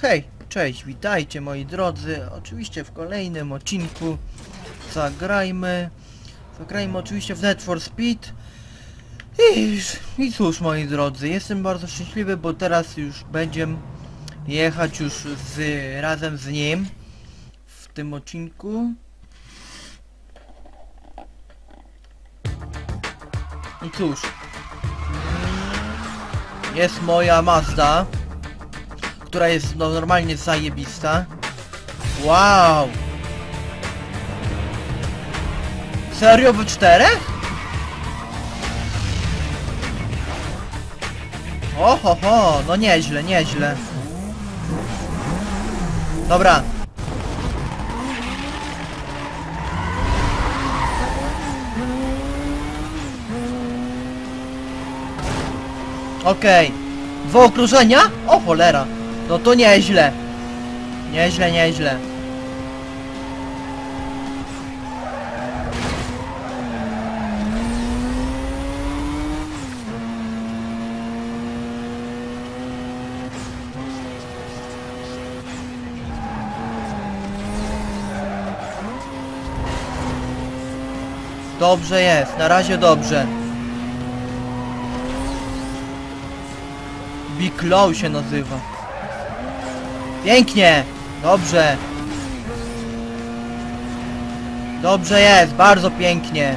Hej, cześć, witajcie moi drodzy. Oczywiście w kolejnym odcinku zagrajmy oczywiście w Need for Speed. I cóż moi drodzy, jestem bardzo szczęśliwy, bo teraz już będziemy jechać już razem z nim w tym odcinku. I cóż, jest moja Mazda, która jest normalnie zajebista. Wow! Serio wy czterech? Ohoho, no nieźle, nieźle. Dobra. Okej. Dwa okrążenia? O cholera. No to nieźle. Nieźle, nieźle. Dobrze jest, na razie dobrze. Big Low się nazywa. Pięknie! Dobrze! Dobrze jest, bardzo pięknie!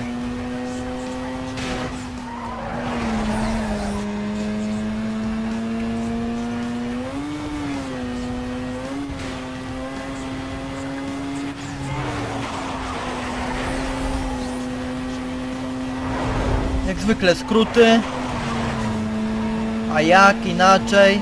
Jak zwykle skróty. A jak inaczej?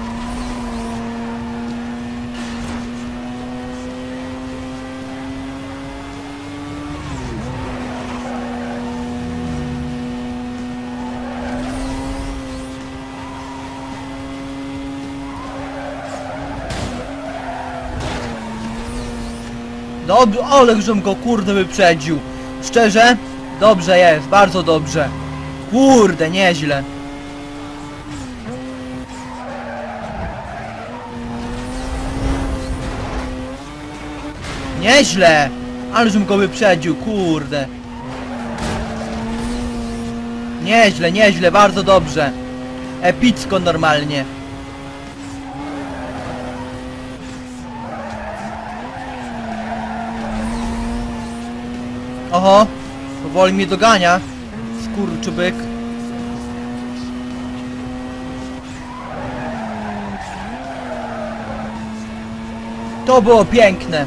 Dobrze, ale żem go kurde wyprzedził. Szczerze? Dobrze jest, bardzo dobrze. Kurde, nieźle. Nieźle! Ale żem go wyprzedził, kurde. Nieźle, nieźle, bardzo dobrze. Epicko normalnie. Oho, powoli mnie dogania. Skurczybyk. To było piękne.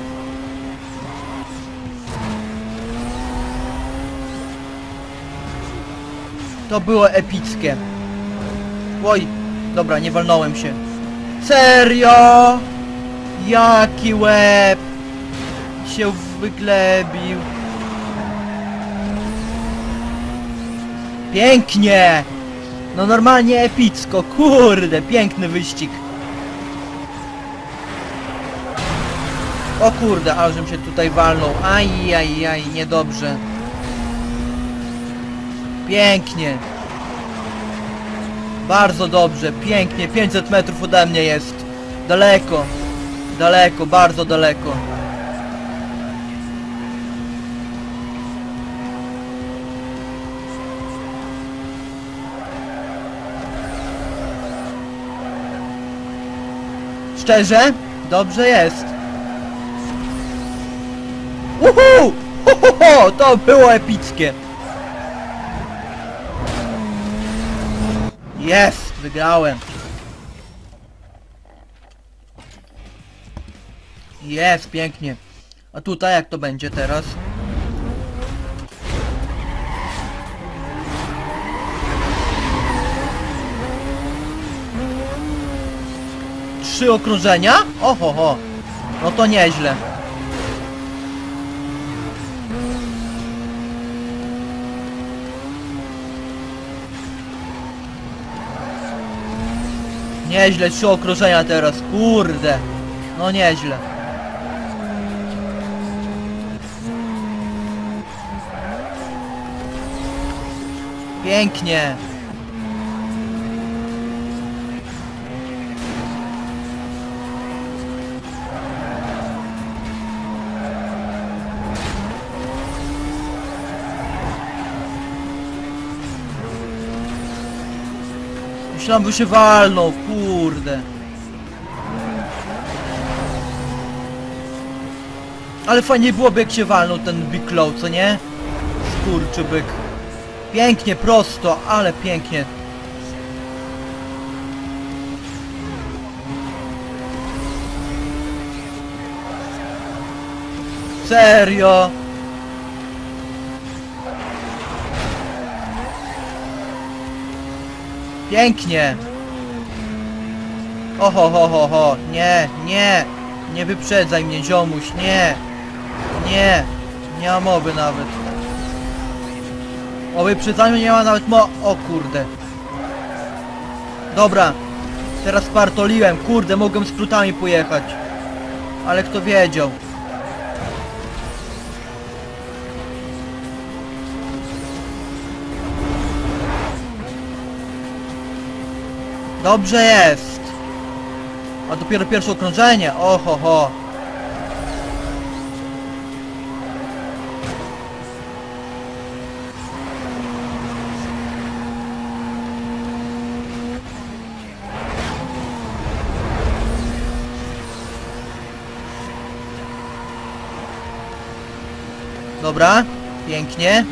To było epickie. Oj, dobra, nie walnąłem się. Serio? Jaki łeb się wyglebił. Pięknie! No normalnie epicko, kurde, piękny wyścig. O kurde, ale żem się tutaj walnął. Aj, niedobrze. Pięknie. Bardzo dobrze, pięknie. 500 metrów ode mnie jest. Daleko. Daleko, bardzo daleko. Szczerze? Dobrze jest. Uhu! Ho, to było epickie. Jest! Wygrałem! Jest! Pięknie! A tutaj jak to będzie teraz? Trzy okrążenia? Oho! No to nieźle! Nieźle, 3 okrążenia teraz, kurde. No nieźle. Pięknie. Myślałem, by się walnął, kurde. Ale fajnie byłoby, jak się walnął ten Big Claw, co nie? Skurczybyk. Pięknie, prosto, ale pięknie. Serio? Pięknie. Oho, ho, ho, ho. Nie, nie. Nie wyprzedzaj mnie, ziomuś, nie. Nie. Nie ma mowy nawet. O wyprzedzaniu nie ma nawet o kurde. Dobra. Teraz spartoliłem. Kurde, mogłem skrótami pojechać. Ale kto wiedział. Dobrze jest. A dopiero pierwsze okrążenie. Oho, ho. Dobra, pięknie.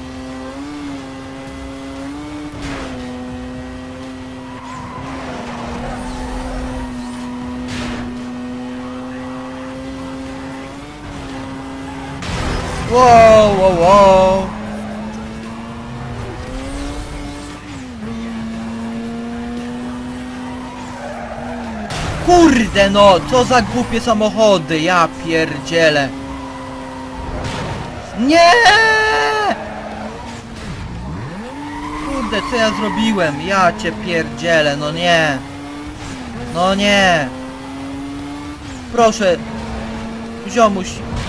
Wow, wow, wow. Kurde no, co za głupie samochody, ja pierdzielę. Nie! Kurde, co ja zrobiłem? Ja cię pierdzielę, no nie. No nie. Proszę. Ziomuś.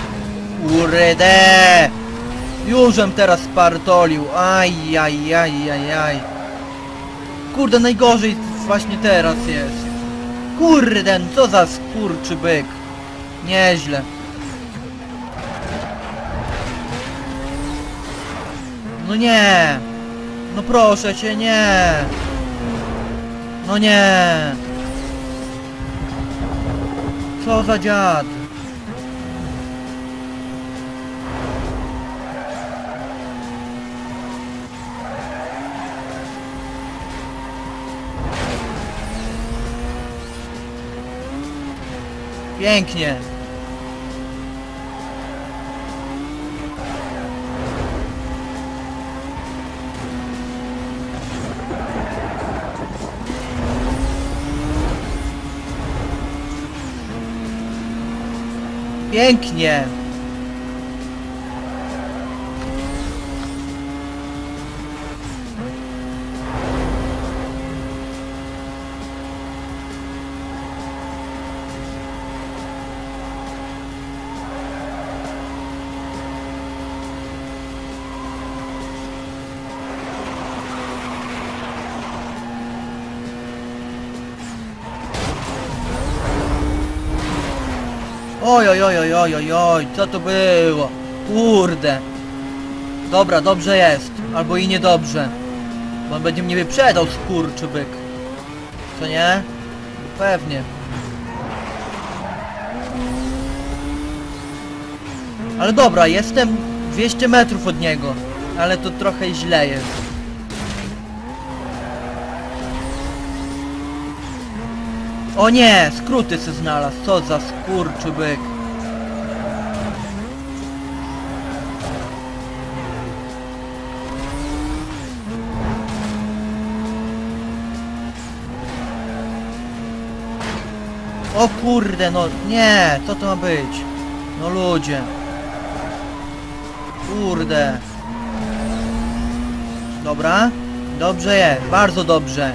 Kurde. Jużem teraz spartolił. Aj, aj, aj, aj, aj. Kurde, najgorzej właśnie teraz jest. Kurde, co za skurczy byk. Nieźle. No nie. No proszę cię, nie. No nie. Co za dziad. Pięknie. Pięknie. Oj, oj, oj, oj, oj, oj, oj, co to było? Kurde. Dobra, dobrze jest. Albo i niedobrze. Bo on będzie mnie wyprzedał, skurczybyk. Co nie? Pewnie. Ale dobra, jestem 200 metrów od niego. Ale to trochę źle jest. O nie! Skróty se znalazł. Co za skurczybyk. O kurde, no nie! Co to ma być? No ludzie. Kurde. Dobra. Dobrze jest. Bardzo dobrze.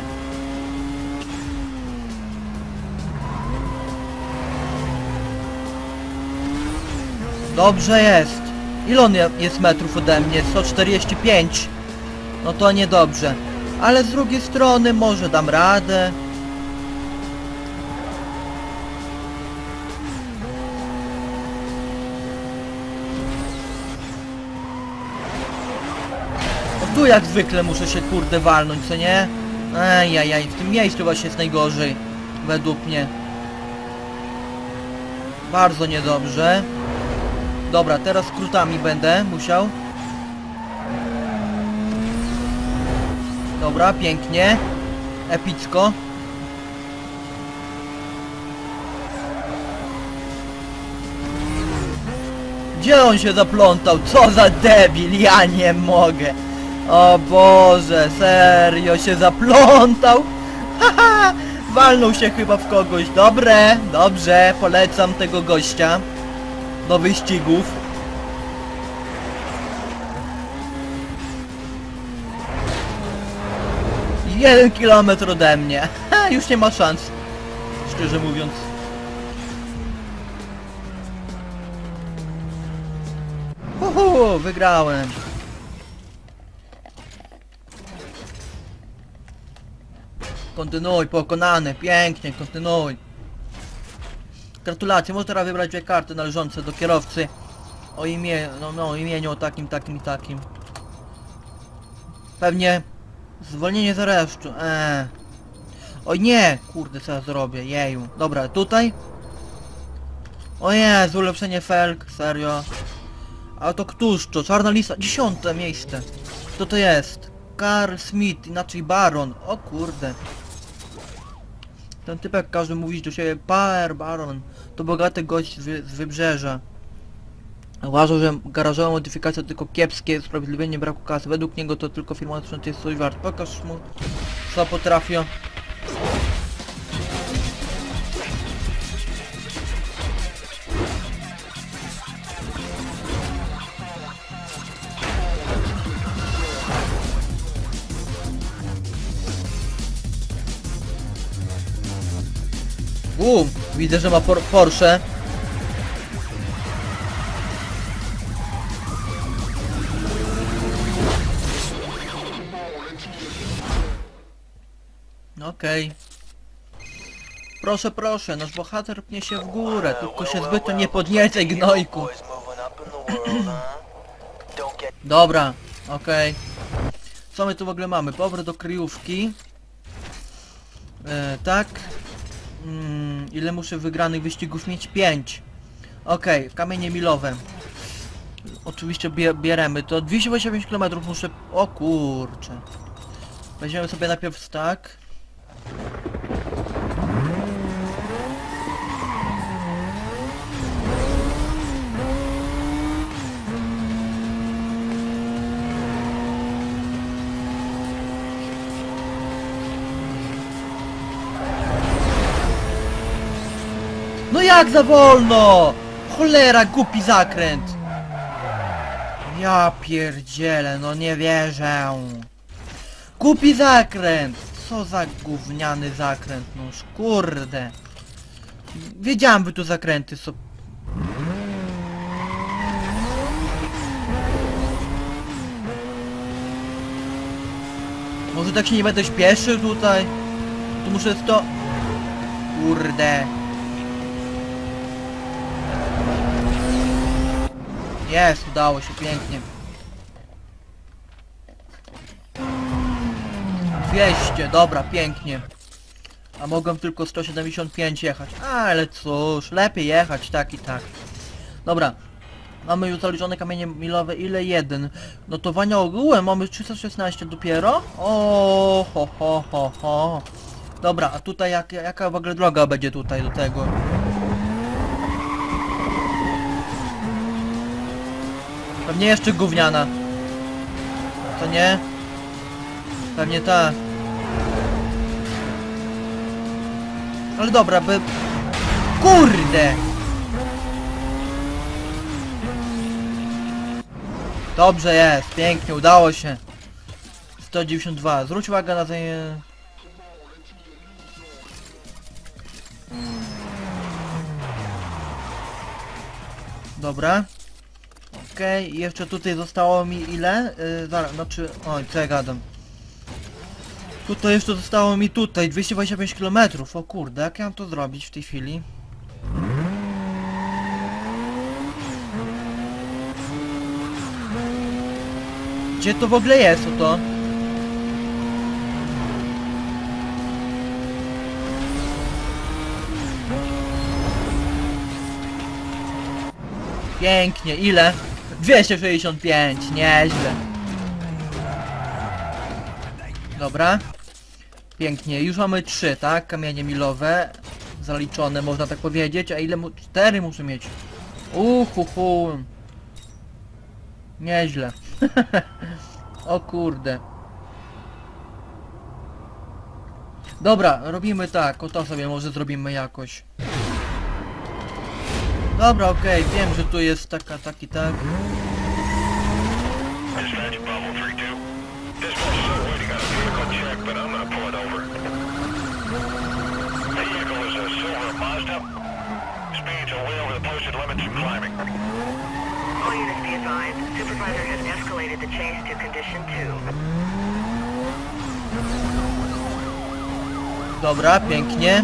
Dobrze jest. Ile on jest metrów ode mnie? 145. No to niedobrze. Ale z drugiej strony może dam radę. O, tu jak zwykle muszę się kurde walnąć, co nie? Ejajaj, w tym miejscu właśnie jest najgorzej. Według mnie. Bardzo niedobrze. Dobra, teraz skrótami będę musiał. Dobra, pięknie. Epicko. Gdzie on się zaplątał? Co za debil, ja nie mogę. O Boże, serio się zaplątał. Haha, walnął się chyba w kogoś. Dobre, dobrze, polecam tego gościa do wyścigów. Jeden kilometr ode mnie. Ha, już nie ma szans, szczerze mówiąc. Wygrałem. Kontynuuj, pokonany, pięknie, kontynuuj. Gratulacje, możesz teraz wybrać dwie karty należące do kierowcy o imię, imieniu o takim, takim i takim. Pewnie zwolnienie z aresztu, Oj nie, kurde, co ja zrobię, jeju. Dobra, tutaj. O Jezu, ulepszenie felg, serio. A to któż to? Czarna lista, 10. miejsce. Kto to jest? Carl Smith, inaczej Baron. O kurde. Ten typek każe mówić do siebie Baron. To bogaty gość z wybrzeża. Uważał, że garażowa modyfikacja to tylko kiepskie usprawiedliwienie braku kasy. Według niego to tylko firma jest coś wart. Pokaż mu, co potrafią. Widzę, że ma Porsche. Okej. Proszę, proszę, nasz bohater pnie się w górę, tylko się zbytnio nie podniecaj, gnojku. Dobra, okej. Co my tu w ogóle mamy? Powrót do kryjówki. Tak. Ile muszę wygranych wyścigów mieć? 5. Okej, kamienie milowe. Oczywiście bieremy to. 225 km muszę... O kurczę. Weźmiemy sobie najpierw tak. No jak za wolno! Cholera, głupi zakręt! Ja pierdzielę, no nie wierzę. Głupi zakręt! Co za gówniany zakręt, noż kurde. Wiedziałem, by tu zakręty są. Może tak się nie będę śpieszył tutaj? Tu muszę Kurde. Jest, udało się, pięknie. 200, dobra, pięknie. A mogłem tylko 175 jechać. Ale cóż, lepiej jechać tak i tak. Dobra. Mamy już zaliczone kamienie milowe, ile? 1. Notowania ogółem mamy 316 dopiero? O, ho. Dobra, a tutaj jaka w ogóle droga będzie tutaj do tego? Pewnie jeszcze gówniana. To nie? Pewnie ta. Ale dobra, by... Kurde! Dobrze jest, pięknie, udało się. 192. Zwróć uwagę na tej... Dobra. Okej, jeszcze tutaj zostało mi ile? Zaraz, znaczy... Oj, co ja gadam. Tutaj jeszcze zostało mi 225 km. O kurde, jak ja mam to zrobić w tej chwili? Gdzie to w ogóle jest, to? Pięknie, ile? 265, nieźle. Dobra. Pięknie, już mamy 3, tak? Kamienie milowe. Zaliczone, można tak powiedzieć. A ile 4 muszę mieć. Uhuhu. Nieźle. O kurde. Dobra, robimy tak. O to sobie może zrobimy jakoś. Dobra, okej, wiem, że tu jest taka, taki, tak. All units be advised, supervisor has escalated the chase to condition 2. Dobra, pięknie.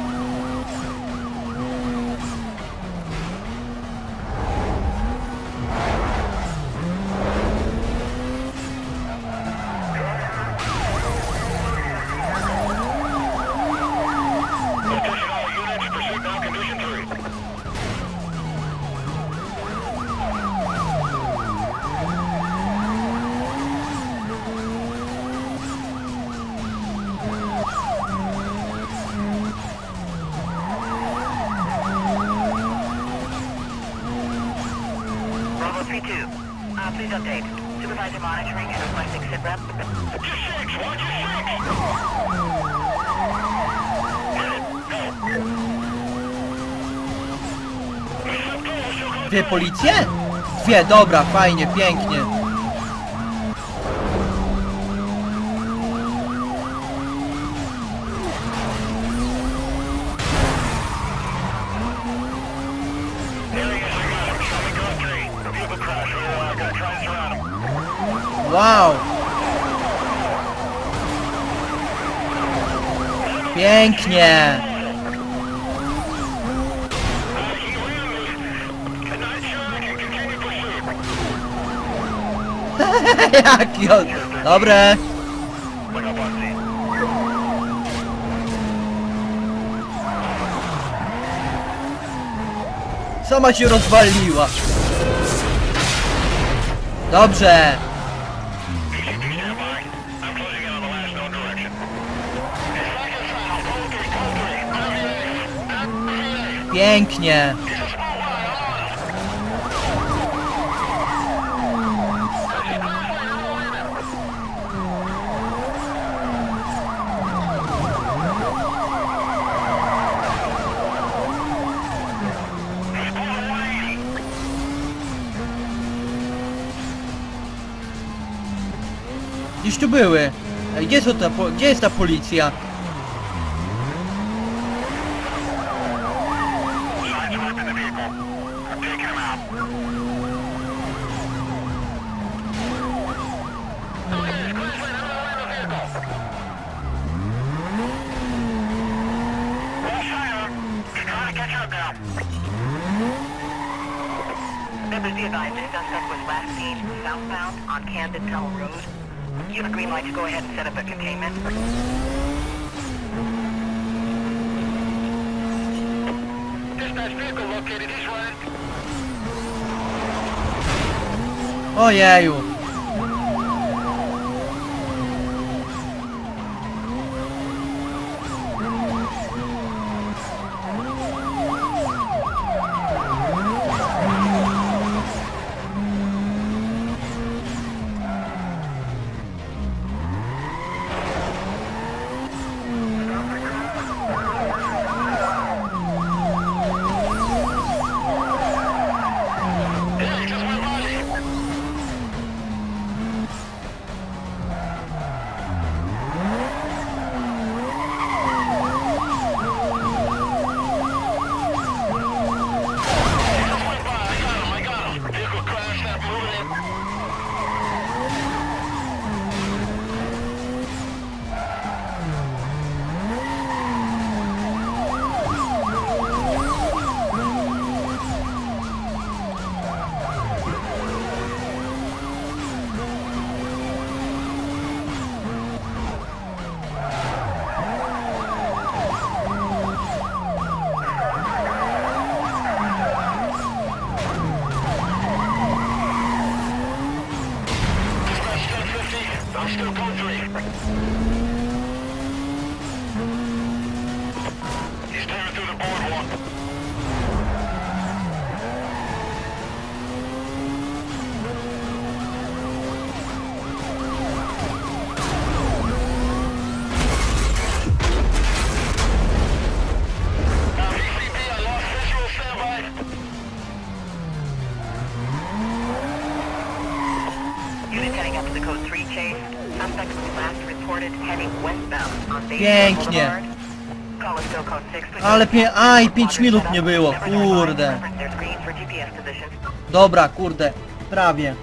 Bravo 3-2. Please update. Supervisor monitoring and requesting SITREP. Dwie policje? Dwie, dobra, fajnie, pięknie. Wow! Pięknie! Jaki on... Dobre! Sama się rozwaliła. Dobrze! Pięknie! Gdzieś tu były. Ej, gdzie jest ta policja? Members be advised, the suspect was last seen southbound on Camden Tunnel Road. You have a green light to go ahead and set up a containment. Dispatch vehicle located, he's running. Ojeju. Pięknie. Call us still code 6. Ale aj, 5 minut nie było, kurde. There's green for GPS position. Dobra, kurde, prawie.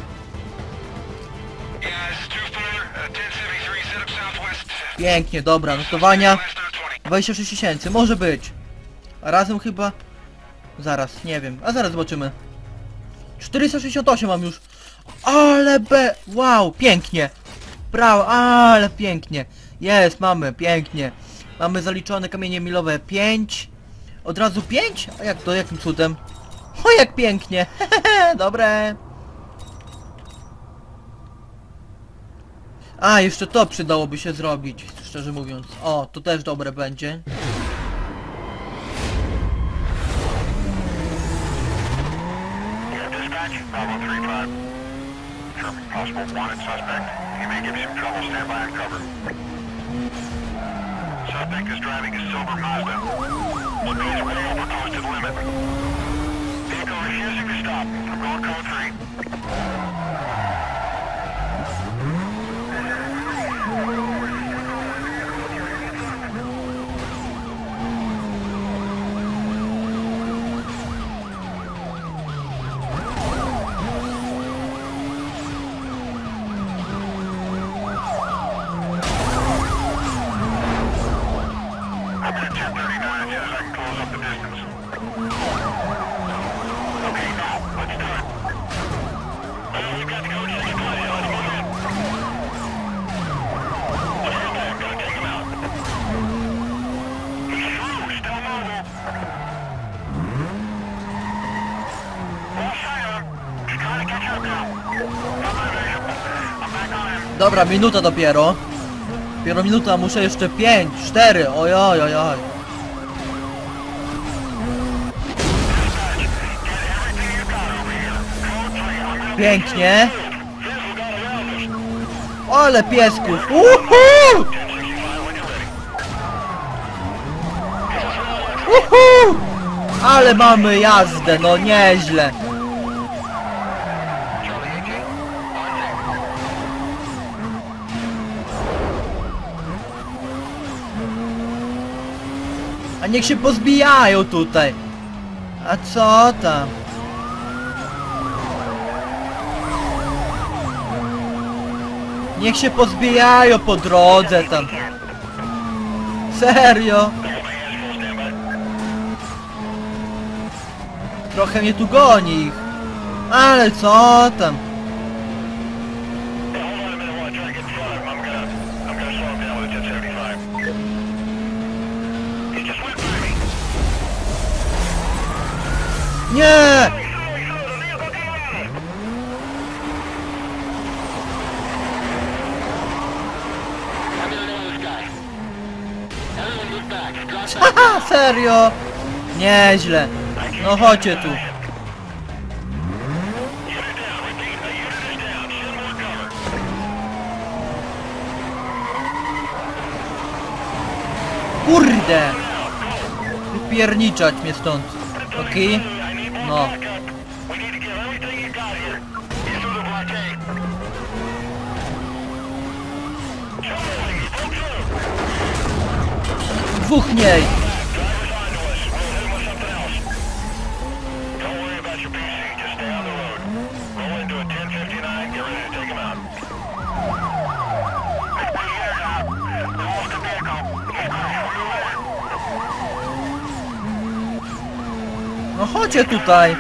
Pięknie, dobra, notowania 26 000, może być. A razem chyba... Zaraz, nie wiem, a zaraz zobaczymy. 468 mam już. Ale wow, pięknie. Brawo, ale pięknie. Jest, mamy, pięknie. Mamy zaliczone kamienie milowe 5. Od razu 5? A jak to, jakim cudem? O, jak pięknie. Dobre. A, jeszcze to przydałoby się zrobić, szczerze mówiąc. O, to też dobre będzie. Bravo 3-5. Sure. Possible wanted suspect. He may give you some trouble. Stand by and cover. Suspect is driving a silver Mazda. Speed's way over posted limit. Vehicle refusing to stop. Road code 3. I'm at 10:39 as soon as I can close up the distance. Okay, now, let's do it. Well, we've got the code 6 plus, let's move in. Stand back, gotta take him out. He's through, still mobile. Full sight on. He's trying to catch up now. I'm back on him. Dobra, minuta dopiero. Dopiero minuta, muszę jeszcze 5, 4, ojoj, ojoj. Pięknie. Ale piesków. Ale mamy jazdę, no nieźle. A niech się pozbijają tutaj. A co tam? Niech się pozbijają po drodze tam. Serio? Trochę mnie tu goni ich. Ale co tam? Nie! Haha, serio? Nieźle. No chodźcie tu. Kurde! Wypierniczać mnie stąd. Okej? No. Dwóch mniej! No chodźcie tutaj!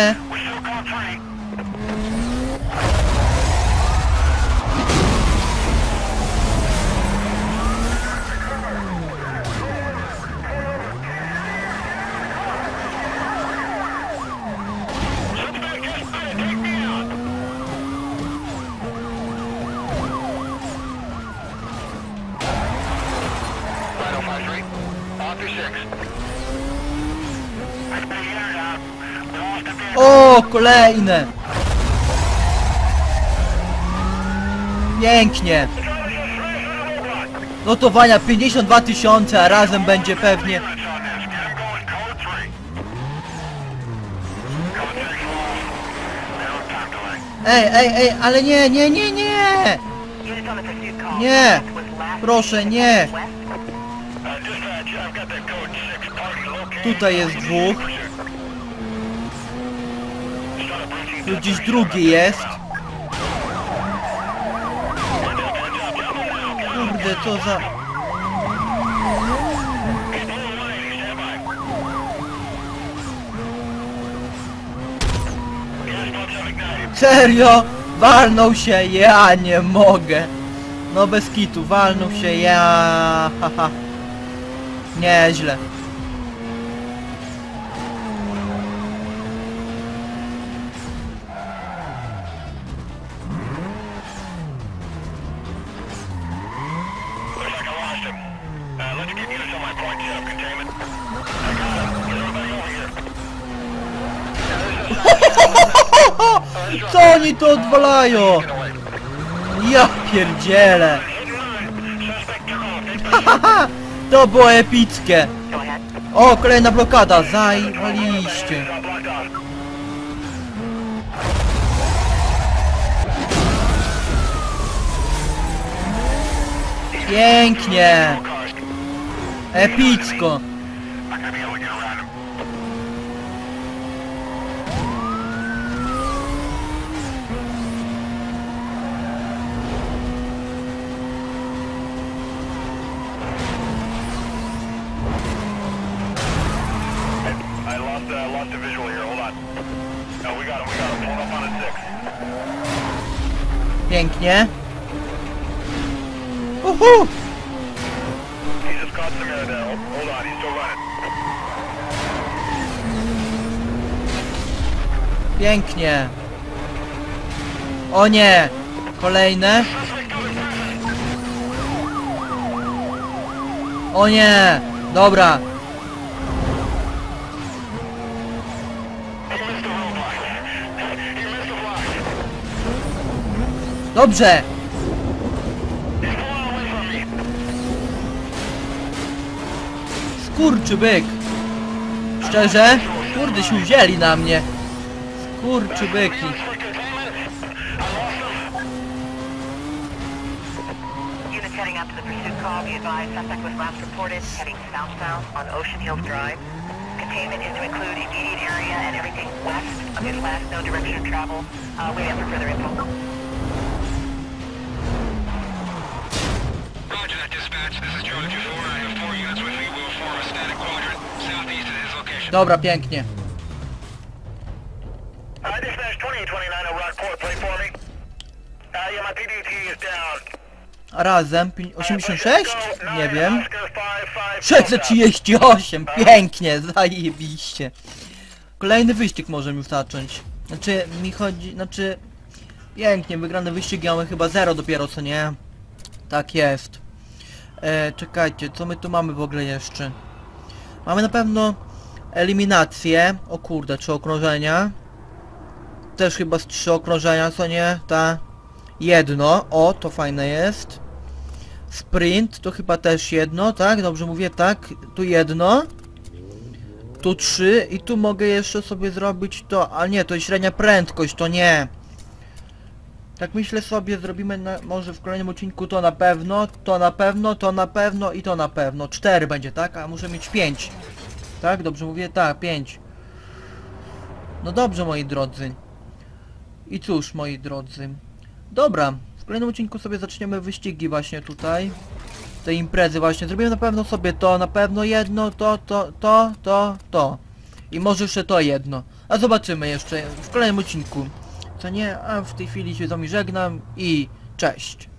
O, kolejne! Pięknie! Notowania 52 000, a razem będzie pewnie... Ej, ale nie! Nie! Proszę, nie! Tutaj jest dwóch. Tu gdzieś drugi jest. Kurde, co za... Serio? Walnął się, ja nie mogę. No bez kitu, walnął się, ja... Haha. Nieźle. Co oni to odwalają? Ja pierdzielę. To było epickie. Go ahead. O, kolejna blokada, zajmaliście. Pięknie. Epicko. Lost the visual here. Hold on. No, we got him. Pull up on a 6. Pięknie. Uhu. He just caught some air there. Hold on, he's still running. Pięknie. O nie. Kolejne. O nie. Dobra. Dobrze. Skurczybyk. Szczerze? Kurde, się wzięli na mnie. Skurczybyki. Units heading out to the pursuit call. Be advised, suspect was last reported heading southbound on Ocean Hills Drive. Containment is to include immediate area and everything west of his last known direction of travel. Waiting for further info. Roger that, dispatch. This is Charlie 2-4. I have 4 units with me. We'll form a static quadrant southeast of his location. Dobra, pięknie. Dispatch 2029 at Rockport. Play for me. Yeah, my PDT is down. Razem 86? Nie wiem. 638! Pięknie, zajebiście. Kolejny wyścig możemy już zacząć. Znaczy, mi chodzi... Znaczy... Pięknie, wygrane wyścigi mamy chyba 0 dopiero, co nie? Tak jest. Czekajcie, co my tu mamy w ogóle jeszcze? Mamy na pewno eliminację. O kurde, 3 okrążenia. Też chyba z 3 okrążenia, co nie? Ta... Jedno. O, to fajne jest. Sprint, to chyba też jedno, tak? Dobrze mówię, tak? Tu jedno. Tu 3 i tu mogę jeszcze sobie zrobić to, ale nie, to jest średnia prędkość, to nie. Tak myślę sobie, zrobimy może w kolejnym odcinku to na pewno, to na pewno, to na pewno i to na pewno. 4 będzie, tak? A muszę mieć 5. Tak? Dobrze mówię? Tak, 5. No dobrze, moi drodzy. I cóż, moi drodzy. Dobra, w kolejnym odcinku sobie zaczniemy wyścigi właśnie tutaj. Te imprezy właśnie. Zrobimy na pewno sobie to, na pewno jedno, to. I może jeszcze to jedno. A zobaczymy jeszcze w kolejnym odcinku. Co nie? A w tej chwili się z wami żegnam i cześć.